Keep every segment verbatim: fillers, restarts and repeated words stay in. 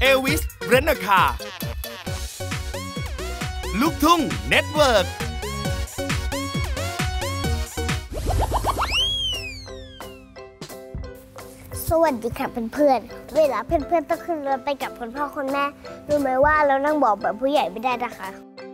เอวิสเรนคาลูกทุ่งเน็ตเวิร์กสวัสดีค่ะเพื่อนๆเวลาเพื่อนๆต้องขึ้นรถไปกับคุณพ่อคุณแม่รู้ไหมว่าเรานั่งเบาะแบบผู้ใหญ่ไม่ได้นะคะ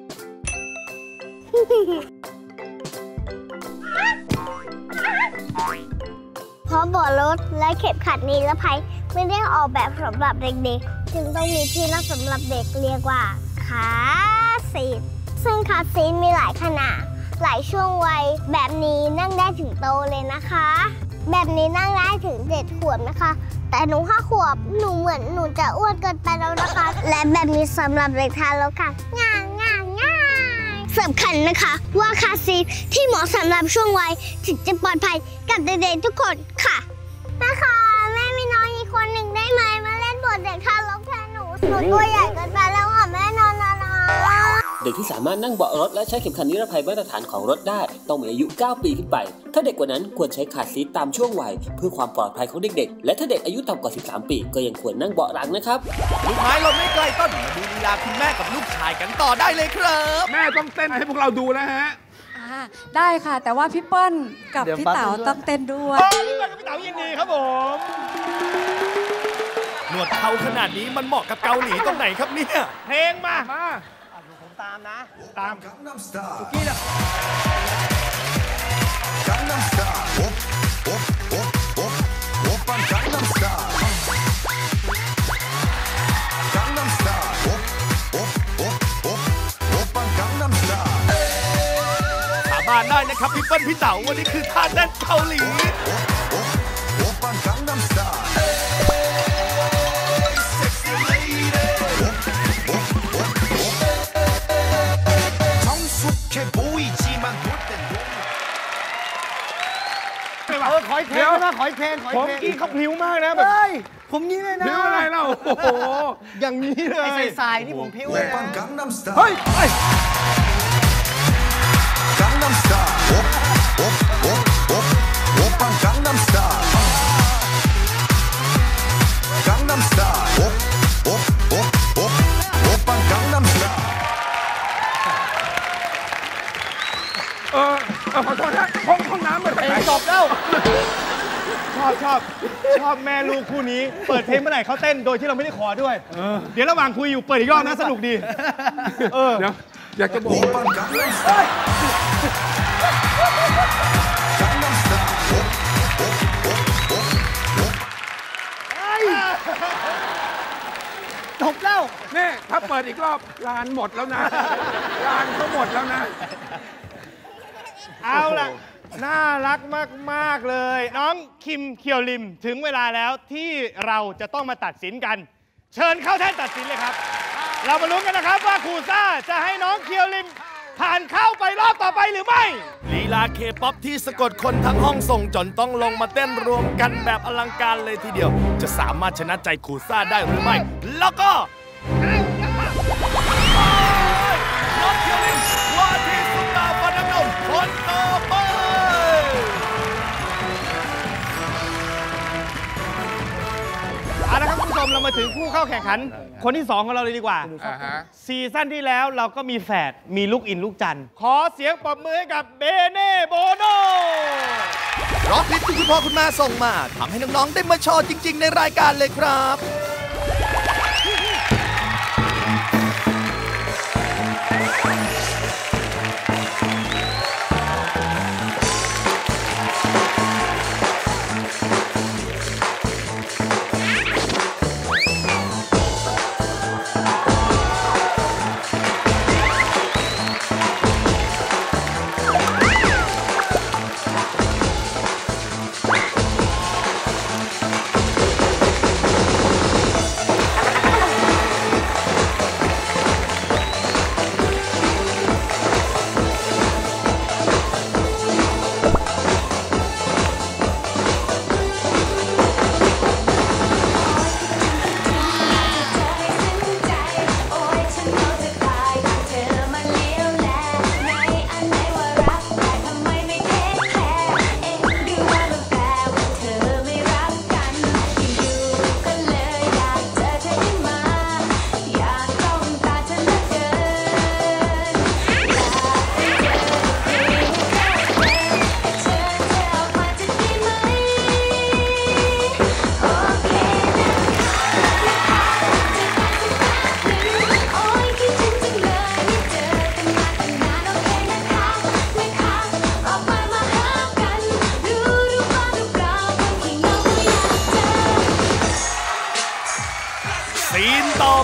เพราะเบาะรถและเข็มขัดนิรภัยไม่ได้ออกแบบสำหรับเด็กๆจึงต้องมีที่นั่งสำหรับเด็กเรียกว่าคาร์ซีทซึ่งคาร์ซีทมีหลายขนาดหลายช่วงวัยแบบนี้นั่งได้ถึงโตเลยนะคะแบบนี้นั่งได้ถึงเจ็ดขวบนะคะแต่หนูห้าขวบหนูเหมือนหนูจะอ้วนเกินไปแล้วนะคะและแบบนี้สำหรับเด็กทารกค่ะง่ายง่ายง่ายสำคัญนะคะว่าคาร์ซีทที่เหมาะสำหรับช่วงวัยถึงจะปลอดภัยกับเด็กๆทุกคนค่ะนะคะแม่มีน้องอีกคนหนึ่งได้ไหมมาเล่นบทเด็กทารกแทนหนูหนูตัวใหญ่เกินไปแล้วค่ะแม่นอนนอนเด็กที่สามารถนั่งเบาะรถและใช้เข็มขัดนิรภัยมาตรฐานของรถได้ต้องมีอายุเก้าปีขึ้นไปถ้าเด็กกว่านั้นควรใช้คาร์ซีทตามช่วงวัยเพื่อความปลอดภัยของเด็กๆและถ้าเด็กอายุต่ำกว่าสิบสามปีก็ยังควรนั่งเบาะหลังนะครับลูกไม้หล่นไม่ไกลต้นมาดูลีลาคุณแม่กับลูกชายกันต่อได้เลยครับแม่ต้องเต้นให้พวกเราดูนะฮะได้ค่ะแต่ว่าพี่เปิ้ลกับพี่เต๋าต้องเต้นด้วยพี่เปิ้ลกับพี่เต๋ายินดีครับผมหนวดเขาขนาดนี้มันเหมาะกับเกาหลีตรงไหนครับเนี่ยเพลงมามาผมตามนะตามสุกี้นะGangnam Style op op op op oppan Gangnam Style Gangnam Style op op op op oppan Gangnam Style สาบานได้นะครับพี่เปิ้ลพี่เต๋าวันนี้คือท่าเต้นเกาหลี oppan Gangnam Styleเออขอยเพลงนะขอยเพลงขอยเพลงผมกี้เขาพลิ้วมากนะแบบผมนี้เลยนะพลิ้วอะไรเล่าโอ้โหอย่างนี้เลยไอ้สายๆนี่ผมพลิ้วเลยนะเฮ้ยGangnam Style op op op op oppan Gangnam Style Gangnam Style op op op op oppan Gangnam Styleเออเออขอโทษนะห้องห้องน้ำเปิดเพลงจบแล้วชอบชอบชอบแม่ลูกคู่นี้เปิดเพลงเมื่อไหร่เขาเต้นโดยที่เราไม่ได้ขอด้วยเดี๋ยวระหว่างคุยอยู่เปิดอีกรอบนะสนุกดีเออเดี๋ยวอยากจะบอกจบแล้วนี่ถ้าเปิดอีกรอบลานหมดแล้วนะลานเขาหมดแล้วนะเอาล่ะน่ารักมากๆเลยน้องคิมเคียวลิมถึงเวลาแล้วที่เราจะต้องมาตัดสินกันเชิญเข้าแท่นตัดสินเลยครับเรามาลุ้นกันนะครับว่าครูซ่าจะให้น้องเคียวลิมผ่านเข้าไปรอบต่อไปหรือไม่ลีลาเคป๊อปที่สะกดคนทั้งห้องส่งจนต้องลงมาเต้นรวมกันแบบอลังการเลยทีเดียวจะสามารถชนะใจครูซ่าได้หรือไม่แล้วก็น้องเคียวลิมว่าที่สุดาฟันน้ำนมคนต่อไปเอาละครับคุณผู้ชมเรามาถึงผู้เข้าแข่งขันคนที่สองของเราเลยดีกว่าซีซั่นที่แล้วเราก็มีแฝดมีลูกอินลูกจันขอเสียงปรบมือให้กับเบเน่โบโน่ร้องคลิปที่คุณพ่อคุณแม่ส่งมาทำให้น้องๆได้มาโชว์จริงๆในรายการเลยครับ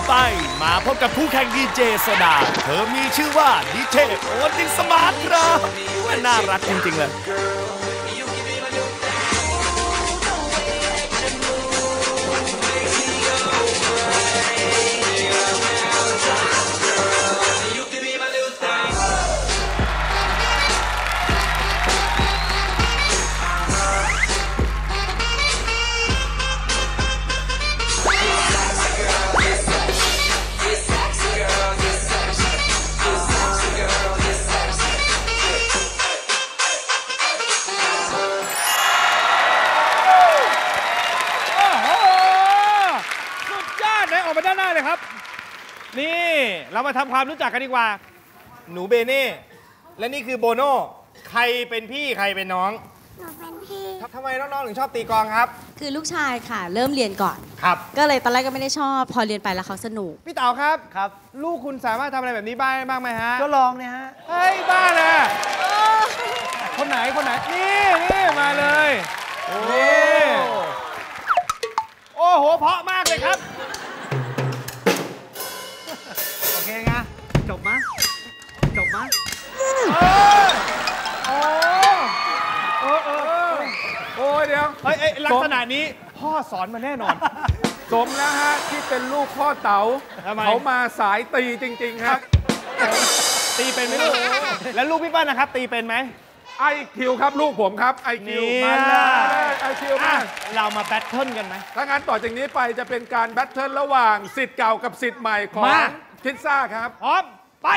ไปมาพบกับคู่แข่งดีเจโซดาเธอมีชื่อว่าดีเจโอตินสมาร์ทครับน่ารักจริงๆเลยนี่เรามาทำความรู้จักกันดีกว่าหนูเบเน่และนี่คือโบโน่ใครเป็นพี่ใครเป็นน้องหนูเป็นพี่ทำไมน้องๆถึงชอบตีกลองครับคือลูกชายค่ะเริ่มเรียนก่อนครับก็เลยตอนแรกก็ไม่ได้ชอบพอเรียนไปแล้วเขาสนุกพี่เต๋าครับครับลูกคุณสามารถทำอะไรแบบนี้บ้างบ้างไหมฮะก็ลองเนี่ยฮะเฮ้ยบ้าเลยคนไหนคนไหนนี่นี่มาเลยนี่โอ้โหเพราะมากเลยครับโอเคไงจบมะจบมะโอ้โอ้โอ้โอ้เดี๋ยวเฮ้ยลักษณะนี้พ่อสอนมาแน่นอนสมแล้วฮะที่เป็นลูกพ่อเต๋าเขามาสายตีจริงๆครับตีเป็นไหมลูกแล้วลูกพี่ป้านะครับตีเป็นไหมไอคิวครับลูกผมครับไอคิวมาเลยไอคิวมาเรามาแบทเทิลกันไหมถ้างั้นต่อจากนี้ไปจะเป็นการแบทเทิลระหว่างสิทธิ์เก่ากับสิทธิ์ใหม่ของคิดซ่าครับพร้อมไป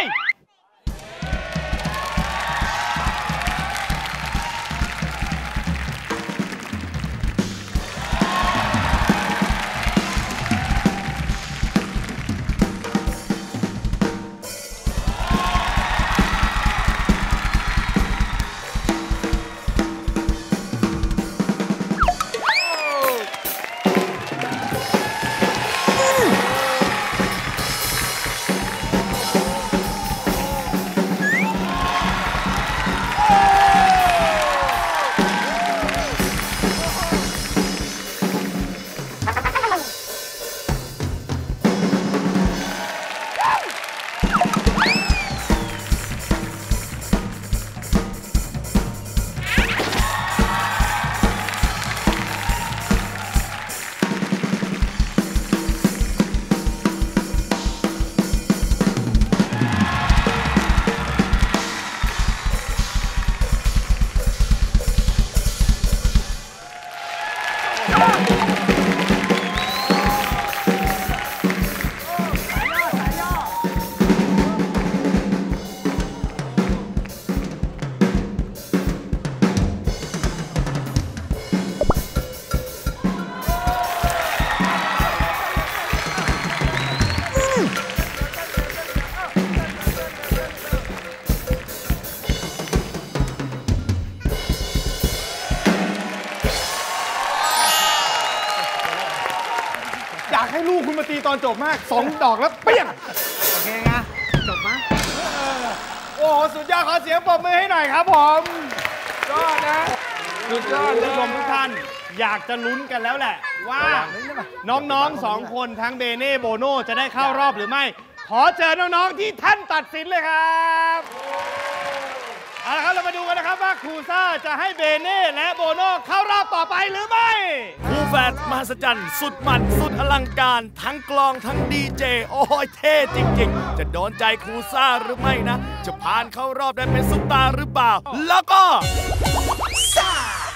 อยากให้ลูกคุณมาตีตอนจบมากสองดอกแล้วเปี้ยงโอเคไงจบมะโอ้โหสุดยอดขอเสียงปรบมือให้หน่อยครับผมยอดนะสุดยอดผู้ชมทุกท่านอยากจะลุ้นกันแล้วแหละว่าน้องๆสองคนทั้งเบเน่โบโน่จะได้เข้ารอบหรือไม่ขอเจอน้องๆที่ท่านตัดสินเลยครับเอาละครับเรามาดูกันนะครับว่าครูซ่าจะให้เบเน่และโบโน่เข้ารอบต่อไปหรือไม่คู่แฝดมหัศจรรย์สุดมันสุดอลังการทั้งกลองทั้งดีเจโอ้ยเท่จริงๆจะโดนใจครูซ่าหรือไม่นะจะผ่านเข้ารอบได้เป็นซุปตาหรือเปล่าแล้วก็ซ่า